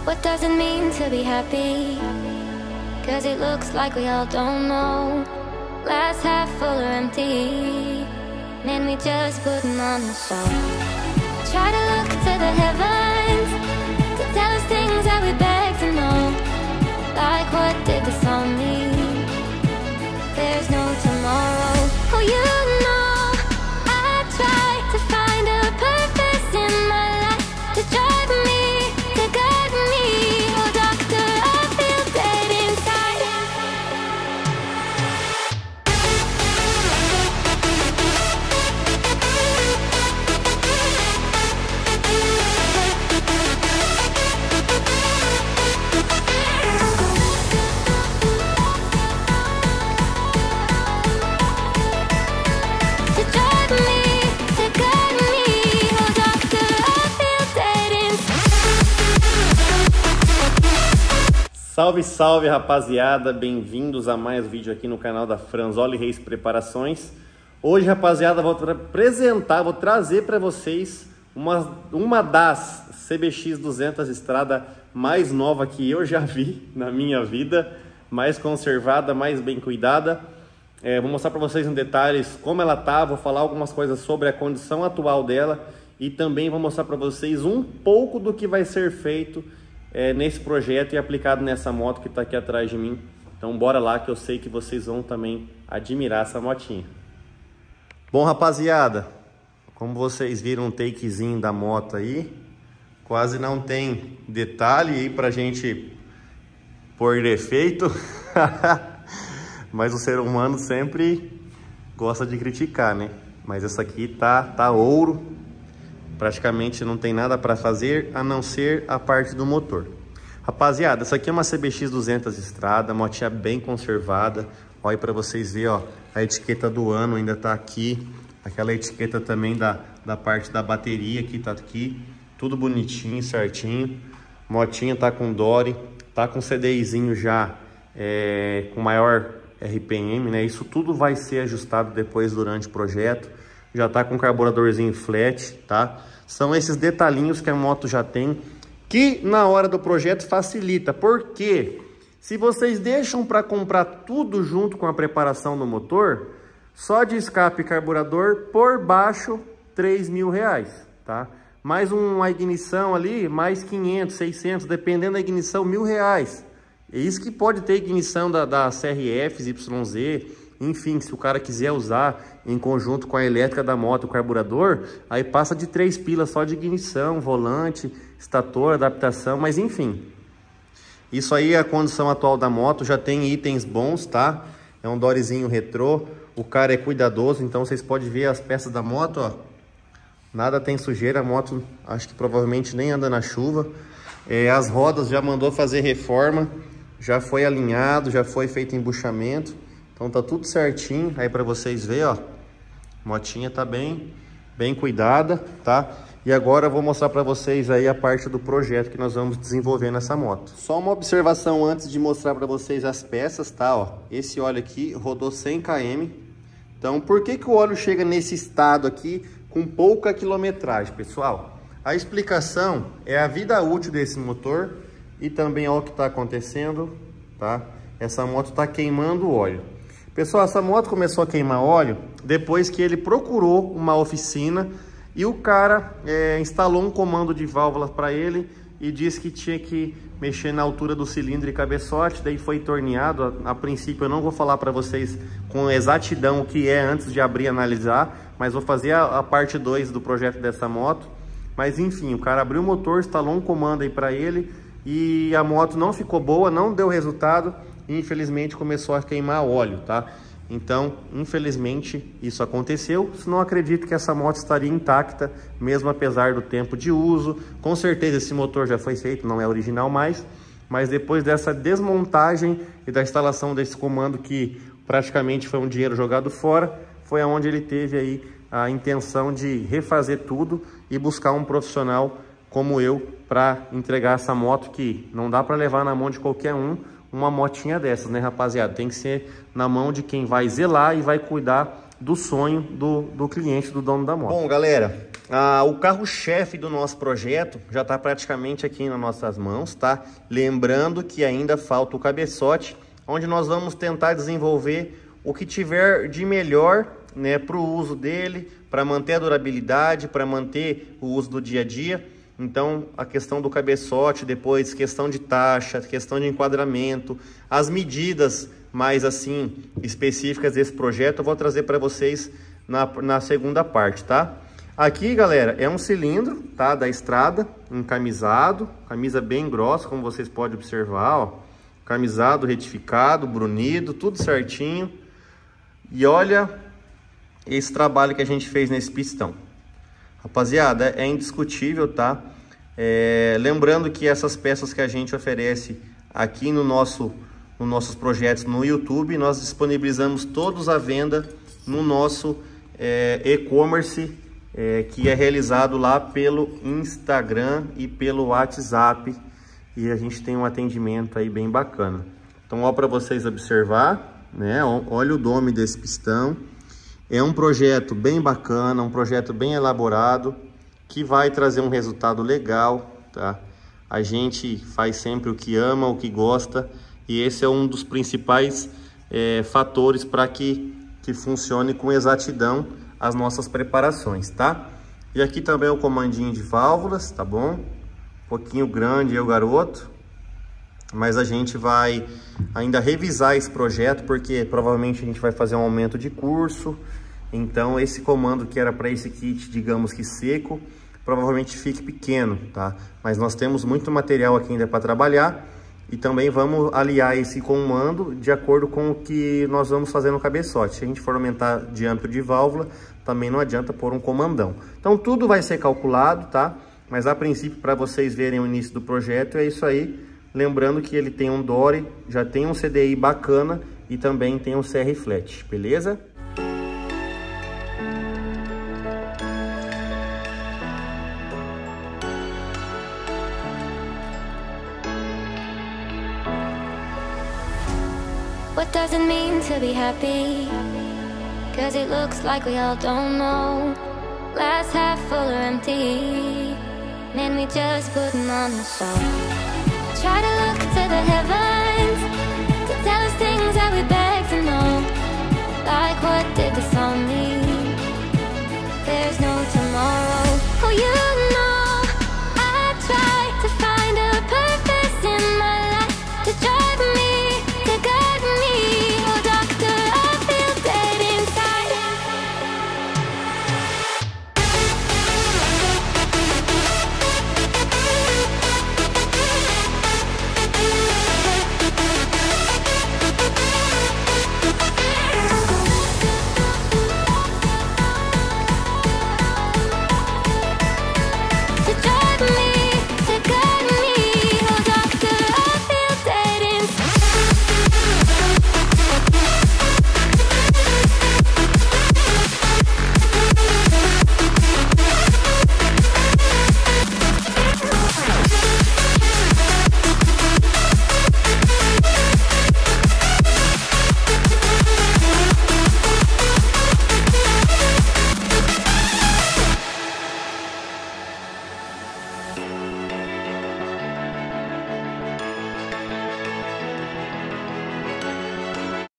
What does it mean to be happy? Cause it looks like we all don't know. Glass half full or empty. Man, we just putting on the show. Try to look to the heavens to tell us things that we beg to know. Like what did the song mean? There's no tomorrow. Oh, you know I try to find a purpose in my life to drive me, to guide me. Oh, doctor, I feel dead inside. To drive me, to guide me. Oh, doctor, I feel dead inside. Salve, salve, rapaziada, bem-vindos a mais um vídeo aqui no canal da Franzoli Reis Preparações. Hoje, rapaziada, vou trazer para vocês uma das CBX 200 Estrada mais nova que eu já vi na minha vida, mais conservada, mais bem cuidada. Vou mostrar para vocês em detalhes como ela tá, vou falar algumas coisas sobre a condição atual dela e também vou mostrar para vocês um pouco do que vai ser feito nesse projeto e aplicado nessa moto que está aqui atrás de mim. Então bora lá que eu sei que vocês vão também admirar essa motinha. Bom, rapaziada, como vocês viram um takezinho da moto aí, quase não tem detalhe aí pra gente pôr defeito. Mas o ser humano sempre gosta de criticar, né? Mas essa aqui tá ouro. Praticamente não tem nada para fazer a não ser a parte do motor. Rapaziada, essa aqui é uma CBX 200 Estrada, motinha bem conservada. Olha para vocês verem, ó, a etiqueta do ano ainda tá aqui. Aquela etiqueta também da parte da bateria que tá aqui. Tudo bonitinho, certinho. Motinha tá com Dory, tá com CDIzinho já com maior RPM, né? Isso tudo vai ser ajustado depois durante o projeto. Já tá com carburadorzinho flat, tá? São esses detalhinhos que a moto já tem, que na hora do projeto facilita. Porque se vocês deixam para comprar tudo junto com a preparação do motor, só de escape e carburador, por baixo, R$3.000, tá? Mais uma ignição ali, mais 500, 600, dependendo da ignição, R$1.000. É isso que pode ter ignição da CRF, YZ, enfim, se o cara quiser usar em conjunto com a elétrica da moto, o carburador, aí passa de 3 pilas só de ignição, volante, estator, adaptação, mas enfim. Isso aí é a condição atual da moto, já tem itens bons, tá? É um Doryzinho retrô, o cara é cuidadoso, então vocês podem ver as peças da moto, ó. Nada tem sujeira, a moto acho que provavelmente nem anda na chuva. As rodas já mandou fazer reforma, já foi alinhado, já foi feito embuchamento. Então tá tudo certinho, aí para vocês verem, ó. Motinha tá bem cuidada, tá? E agora eu vou mostrar para vocês aí a parte do projeto que nós vamos desenvolver nessa moto. Só uma observação antes de mostrar para vocês as peças, tá? Ó, esse óleo aqui rodou 100 km. Então por que o óleo chega nesse estado aqui com pouca quilometragem, pessoal? A explicação é a vida útil desse motor e também ó, o que está acontecendo, tá? Essa moto está queimando óleo. Pessoal, essa moto começou a queimar óleo depois que ele procurou uma oficina e o cara instalou um comando de válvulas para ele e disse que tinha que mexer na altura do cilindro e cabeçote, daí foi torneado. A princípio eu não vou falar para vocês com exatidão o que é antes de abrir e analisar, mas vou fazer a parte 2 do projeto dessa moto. Mas enfim, o cara abriu o motor, instalou um comando aí para ele e a moto não ficou boa, não deu resultado. E infelizmente começou a queimar óleo, tá? Então, infelizmente, isso aconteceu. Não acredito que essa moto estaria intacta, mesmo apesar do tempo de uso. Com certeza esse motor já foi feito, não é original mais. Mas depois dessa desmontagem e da instalação desse comando, que praticamente foi um dinheiro jogado fora, foi aonde ele teve aí a intenção de refazer tudo e buscar um profissional como eu para entregar essa moto, que não dá para levar na mão de qualquer um. Uma motinha dessas, né, rapaziada? Tem que ser na mão de quem vai zelar e vai cuidar do sonho do cliente, do dono da moto. Bom, galera, o carro-chefe do nosso projeto já está praticamente aqui nas nossas mãos, tá? Lembrando que ainda falta o cabeçote, onde nós vamos tentar desenvolver o que tiver de melhor, né, para o uso dele, para manter a durabilidade, para manter o uso do dia a dia. Então, a questão do cabeçote, depois questão de taxa, questão de enquadramento, as medidas mais assim específicas desse projeto eu vou trazer para vocês na segunda parte, tá? Aqui, galera, é um cilindro, tá, da Estrada, encamisado, camisa bem grossa, como vocês podem observar, ó, camisado, retificado, brunido, tudo certinho. E olha esse trabalho que a gente fez nesse pistão. Rapaziada, é indiscutível, tá? Lembrando que essas peças que a gente oferece aqui nos nossos projetos no YouTube, nós disponibilizamos todos à venda no nosso e-commerce, que é realizado lá pelo Instagram e pelo WhatsApp, e a gente tem um atendimento aí bem bacana. Então, ó, para vocês observar, né? Olha o dome desse pistão. É um projeto bem bacana, um projeto bem elaborado, que vai trazer um resultado legal, tá? A gente faz sempre o que ama, o que gosta, e esse é um dos principais fatores para que funcione com exatidão as nossas preparações, tá? E aqui também é o comandinho de válvulas, tá bom? Um pouquinho grande o garoto, mas a gente vai ainda revisar esse projeto, porque provavelmente a gente vai fazer um aumento de curso. Então esse comando que era para esse kit, digamos que seco, provavelmente fique pequeno, tá? Mas nós temos muito material aqui ainda para trabalhar, e também vamos aliar esse comando de acordo com o que nós vamos fazer no cabeçote. Se a gente for aumentar diâmetro de válvula, também não adianta pôr um comandão. Então tudo vai ser calculado, tá? Mas a princípio, para vocês verem o início do projeto, é isso aí. Lembrando que ele tem um Dory, já tem um CDI bacana e também tem um CR Flat, beleza? What does it mean to be happy? Cause it looks like we all don't know. Glass half full or empty. Man, we just putting on the show. Try to look to the heavens.